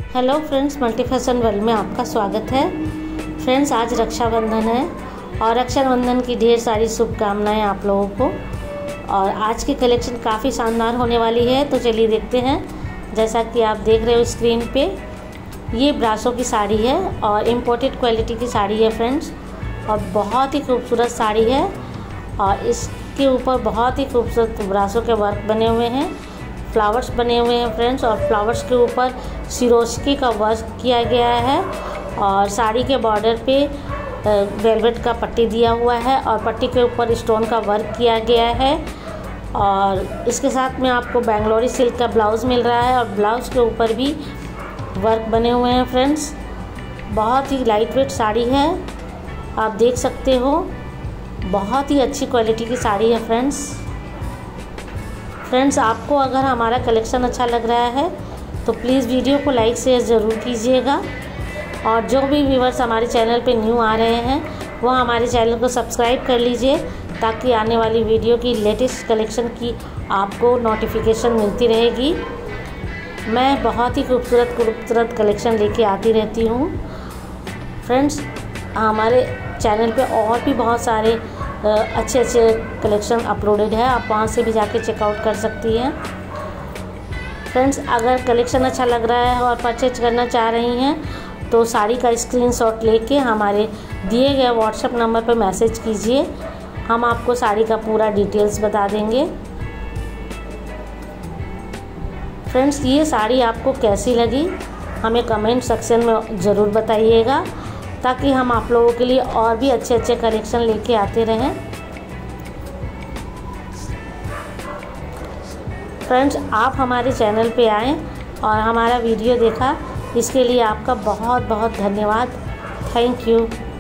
Hello friends, multi fashion world में आपका स्वागत है। फ्रेंड्स, आज रक्षाबंधन है और रक्षाबंधन की ढेर सारी शुभकामनाएं आप लोगों को। और आज की कलेक्शन काफ़ी शानदार होने वाली है, तो चलिए देखते हैं। जैसा कि आप देख रहे हो स्क्रीन पे, ये ब्रासो की साड़ी है और इम्पोर्टेड क्वालिटी की साड़ी है फ्रेंड्स, और बहुत ही खूबसूरत साड़ी है। और इसके ऊपर बहुत ही खूबसूरत ब्रासो के वर्क बने हुए हैं, फ्लावर्स बने हुए हैं फ्रेंड्स, और फ्लावर्स के ऊपर सिरोस्की का वर्क किया गया है। और साड़ी के बॉर्डर पे वेलवेट का पट्टी दिया हुआ है और पट्टी के ऊपर स्टोन का वर्क किया गया है। और इसके साथ में आपको बेंगलोरी सिल्क का ब्लाउज़ मिल रहा है और ब्लाउज़ के ऊपर भी वर्क बने हुए हैं फ्रेंड्स। बहुत ही लाइट वेट साड़ी है, आप देख सकते हो। बहुत ही अच्छी क्वालिटी की साड़ी है फ्रेंड्स, आपको अगर हमारा कलेक्शन अच्छा लग रहा है तो प्लीज़ वीडियो को लाइक शेयर ज़रूर कीजिएगा। और जो भी व्यूअर्स हमारे चैनल पे न्यू आ रहे हैं वो हमारे चैनल को सब्सक्राइब कर लीजिए, ताकि आने वाली वीडियो की लेटेस्ट कलेक्शन की आपको नोटिफिकेशन मिलती रहेगी। मैं बहुत ही खूबसूरत कलेक्शन लेके आती रहती हूँ फ्रेंड्स। हमारे चैनल पे और भी बहुत सारे अच्छे कलेक्शन अपलोडेड है, आप वहाँ से भी जाके चेकआउट कर सकती हैं फ्रेंड्स। अगर कलेक्शन अच्छा लग रहा है और परचेज करना चाह रही हैं तो साड़ी का स्क्रीनशॉट लेके हमारे दिए गए व्हाट्सएप नंबर पर मैसेज कीजिए, हम आपको साड़ी का पूरा डिटेल्स बता देंगे फ्रेंड्स। ये साड़ी आपको कैसी लगी हमें कमेंट सेक्शन में ज़रूर बताइएगा, ताकि हम आप लोगों के लिए और भी अच्छे कलेक्शन लेके आते रहें फ्रेंड्स। आप हमारे चैनल पे आएँ और हमारा वीडियो देखा, इसके लिए आपका बहुत बहुत धन्यवाद। Thank you.